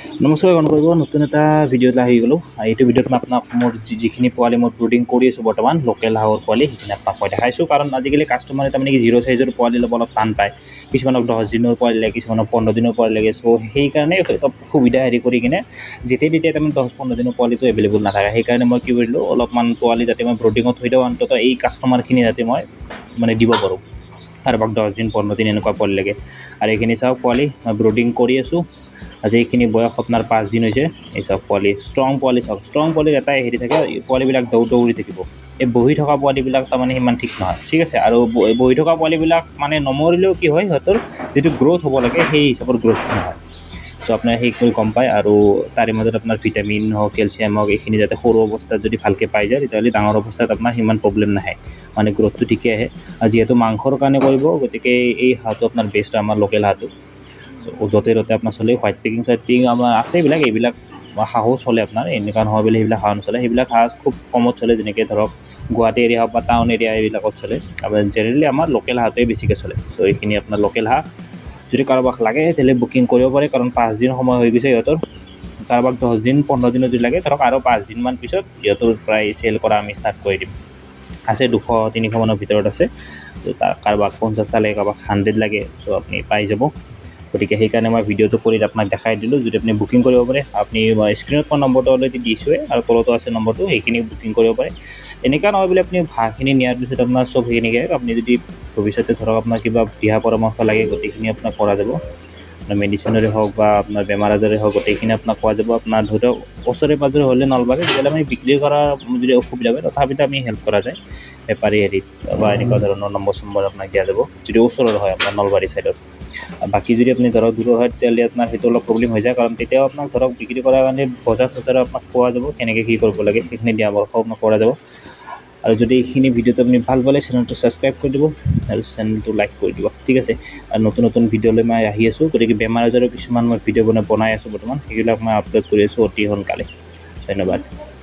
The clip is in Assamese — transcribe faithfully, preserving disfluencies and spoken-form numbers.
নমস্কাৰ গ্ৰহণ কৰিব নতুন এটা ভিডিঅ'ত আহি গ'লোঁ। এইটো ভিডিঅ'ত মই আপোনাক মোৰ যি যিখিনি পোৱালি মই ব্ৰুডিং কৰি আছোঁ বৰ্তমান লোকেল হাঁহৰ পোৱালি সেইখিনি আপোনাক মই দেখাইছোঁ। কাৰণ আজিকালি কাষ্টমাৰে তাৰমানে কি জিৰ' চাইজৰ পোৱালি ল'ব অলপ টান পায়। কিছুমানক দহ দিনৰ পোৱালি লাগে, কিছুমানক পোন্ধৰ দিনৰ পোৱালি লাগে। চ' সেইকাৰণে অলপ সুবিধা হেৰি কৰি কিনে যেতিয়া তেতিয়া তাৰমানে দহ পোন্ধৰ দিনৰ পোৱালিটো এভেইলেবল নাথাকে। সেইকাৰণে মই কি কৰিলোঁ, অলপমান পোৱালি যাতে মই ব্ৰুডিঙত থৈ দিওঁ, অন্ততঃ এই কাষ্টমাৰখিনি যাতে মই মানে দিব পাৰোঁ। কাৰোবাক দহ দিন পোন্ধৰ দিন এনেকুৱা পোৱালি লাগে। আৰু এইখিনি চাওক পোৱালি মই ব্ৰুডিং কৰি আছোঁ। আজি এইখিনি বয়স আপোনাৰ পাঁচ দিন হৈছে। এই চাওক পোৱালি ষ্ট্ৰং পোৱালি চাওক, ষ্ট্ৰং পোৱালিৰ এটাই হেৰি থাকে, পোৱালিবিলাক দৌ দৌৰি থাকিব। এই বহি থকা পোৱালিবিলাক তাৰমানে সিমান ঠিক নহয়, ঠিক আছে। আৰু বহি থকা পোৱালিবিলাক মানে নমৰিলেও কি হয়, সিহঁতৰ যিটো গ্ৰ'থ হ'ব লাগে সেই হিচাপৰ গ্ৰ'থ নহয়। চ' আপোনাৰ সেই কৰি গম পায়। আৰু তাৰে মাজত আপোনাৰ ভিটামিন হওক, কেলছিয়াম হওক, এইখিনি যাতে সৰু অৱস্থাত যদি ভালকৈ পাই যায়, তেতিয়াহ'লে ডাঙৰ অৱস্থাত আপোনাৰ সিমান প্ৰব্লেম নাহে, মানে গ্ৰ'থটো ঠিকে আহে। আৰু যিহেতু মাংসৰ কাৰণে কৰিব, গতিকে এই হাঁহটো আপোনাৰ বেষ্ট, আমাৰ লোকেল হাঁহটো। য'তে ত'তে আপোনাৰ চলে। হোৱাইট পেকিং চোৱাইট পেকিং আমাৰ আছে, এইবিলাক এইবিলাক হাঁহো চলে আপোনাৰ, এনেকুৱা নহয় বুলি সেইবিলাক হাঁহ নচলে। সেইবিলাক হাঁহ খুব কমত চলে, যেনেকৈ ধৰক গুৱাহাটী এৰিয়া হওক বা টাউন এৰিয়া এইবিলাকত চলে। আপোনাৰ জেনেৰেলি আমাৰ লোকেল হাঁহটোৱে বেছিকৈ চলে। চ' এইখিনি আপোনাৰ লোকেল হাঁহ যদি কাৰোবাক লাগে তেতিয়াহ'লে বুকিং কৰিব পাৰে, কাৰণ পাঁচদিন সময় হৈ গৈছে সিহঁতৰ। কাৰোবাক দহ দিন পোন্ধৰ দিনত যদি লাগে, ধৰক আৰু পাঁচদিনমান পিছত সিহঁতৰ প্ৰায় চেল কৰা আমি ষ্টাৰ্ট কৰি দিম। আছে দুশ তিনিশ মানৰ ভিতৰত আছে। ত' তাৰ কাৰোবাক পঞ্চাছটা লাগে, কাৰোবাক হাণ্ড্ৰেড লাগে, চ' আপুনি পাই যাব। গতিকে সেইকাৰণে মই ভিডিঅ'টো কৰি আপোনাক দেখাই দিলোঁ। যদি আপুনি বুকিং কৰিব পাৰে, আপুনি স্ক্ৰীণত মই নম্বৰটো অলৰেডি দিছোঁৱে আৰু তলতো আছে নম্বৰটো, সেইখিনি বুকিং কৰিব পাৰে। এনেকুৱা নহয় বুলি আপুনি হাঁহখিনি নিয়াৰ পিছত আপোনাৰ চব সেইখিনিকে, আপুনি যদি ভৱিষ্যতে ধৰক আপোনাৰ কিবা দিহা পৰামৰ্শ লাগে, গোটেইখিনি আপোনাক কৰা যাব। আপোনাৰ মেডিচিনৰে হওক বা আপোনাৰ বেমাৰ আজাৰে হওক, গোটেইখিনি আপোনাক পোৱা যাব। আপোনাৰ ধৰি লওক ওচৰে পাঁজৰে হ'লে নলবাৰী, তেতিয়াহ'লে আমি বিক্ৰী কৰা যদি অসুবিধা হয়, তথাপিতো আমি হেল্প কৰা যায়। বেপাৰী হেৰিত বা এনেকুৱা ধৰণৰ নম্বৰ চম্বৰ আপোনাক দিয়া যাব, যদি ওচৰৰ হয় আপোনাৰ নলবাৰী ছাইডত। বাকী যদি আপুনি ধৰক দূৰৰ হয়, তেতিয়াহ'লে আপোনাৰ সেইটো অলপ প্ৰব্লেম হৈ যায়। কাৰণ তেতিয়াও আপোনাক ধৰক বিক্ৰী কৰাৰ কাৰণে বজাৰ চজাৰ আপোনাক পোৱা যাব, কেনেকৈ কি কৰিব লাগে সেইখিনি দিয়া আপোনাক কৰা যাব। আৰু যদি এইখিনি ভিডিঅ'টো আপুনি ভাল পালে, চেনেলটো ছাবস্ক্ৰাইব কৰি দিব আৰু চেনেলটো লাইক কৰি দিব, ঠিক আছে। আৰু নতুন নতুন ভিডিঅ'লৈ মই আহি আছোঁ, গতিকে বেমাৰ আজাৰৰ কিছুমান মই ভিডিঅ' বনাই বনাই আছোঁ বৰ্তমান, সেইবিলাক মই আপলোড কৰি আছোঁ অতি সোনকালে। ধন্যবাদ।